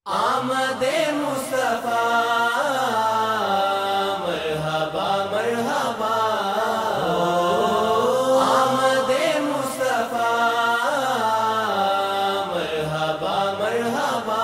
آمد مصطفیٰ مرحبا مرحبا، آمد مصطفیٰ مرحبا مرحبا،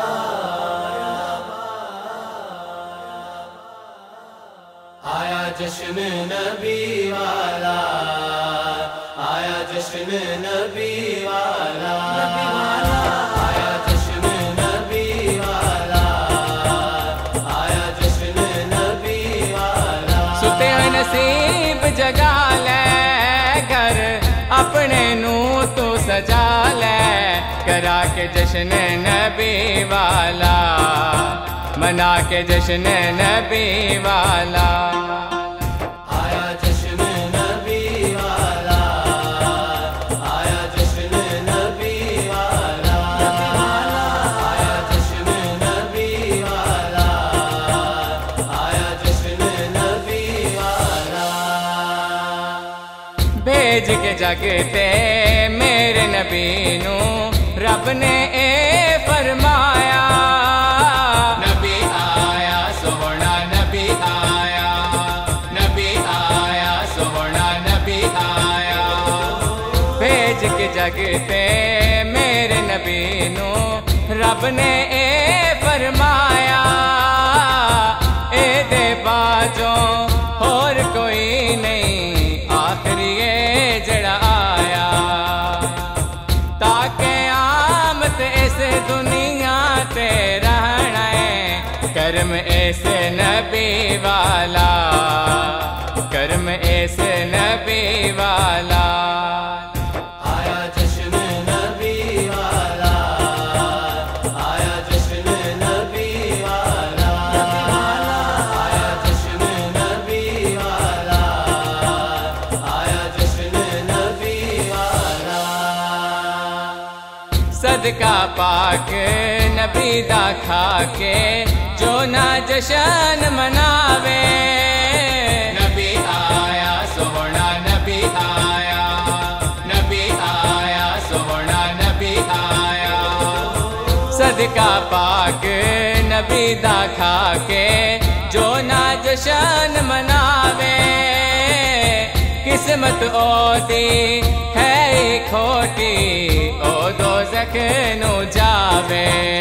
آیا جشن نبی والا، آیا جشن نبی والا، آیا جشن نبی والا، آیا جشن نبی والا۔ ستے ہوئے نصیب جگا لے، گھر اپنے نو تو سجا لے، کرا کے جشن نبی والا، منا کے جشن نبی والا۔ آیا جشن نبی والا، آیا جشن نبی والا، آیا جشن نبی والا، آیا جشن نبی والا۔ بھیج کے جگتے میرے نبی نو رب نے اے فرمایا، نبی آیا سونا نبی آیا، نبی آیا سونا نبی آیا۔ بھیج کے جگتے میرے نبی نو رب نے اے فرمایا، اے دے باجوں اور کوئی نہیں، آخری اے جڑا آیا، تاکہ آمد اس دنیا تے رہنا ہے، کرم اس نبی والا، کرم اس نبی والا۔ آیا جشن نبی والا، آیا جشن نبی والا، آیا جشن نبی والا، آیا جشن نبی والا۔ صدقہ پاک نبی دا کھا کے جو نہ جشن مناوے، نبی آیا سونا نبی آیا، نبی آیا سونا نبی آیا۔ صدقہ پاک نبی دا کھا کے جو نہ جشن مناوے، قسمت او دی ہے کھوٹی، او دوزخ نو جاوے۔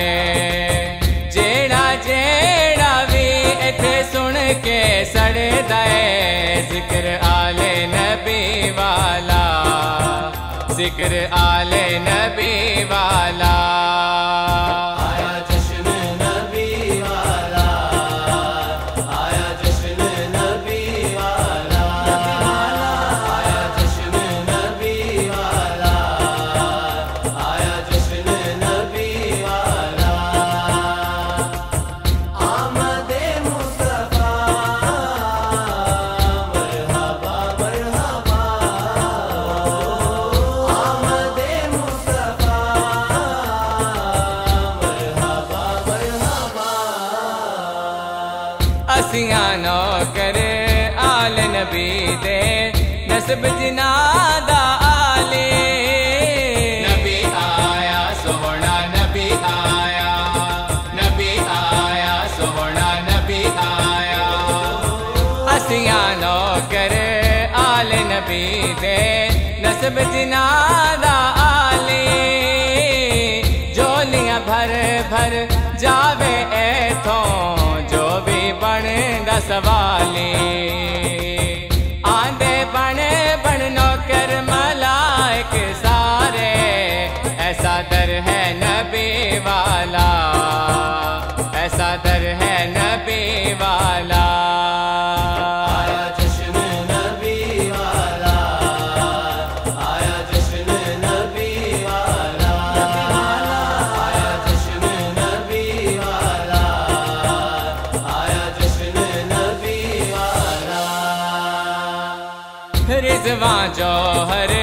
جیڑا جیڑا بھی ایتھے سن کے سڑ دے، ذکر آل نبی والا، ذکر آل نبی والا۔ آیا جشن نبی والا، آیا جشن نبی والا، آیا جشن نبی والا، آیا جشن نبی والا۔ آمد مصطفیٰ مرحبا مرحبا، آمد مصطفیٰ مرحبا مرحبا۔ اسیاں نوکر آل نبی دے، نسب جنادہ آلے، نبی آیا سونا نبی آیا، نبی آیا سونا نبی آیا۔ اسیاں نوکر آل نبی دے، نسب جنادہ آلے، جولیاں بھر بھر جاوے ایتھوں، جو بھی بن دا سوالی، آندے بن بن نوکر ملائک سارے، ایسا در ہے نبی والا، ایسا در ہے نبی والا۔ آیا جشن نبی والا، آیا جشن نبی والا، آیا جشن نبی والا، آیا جشن نبی والا۔ رضوان جوہر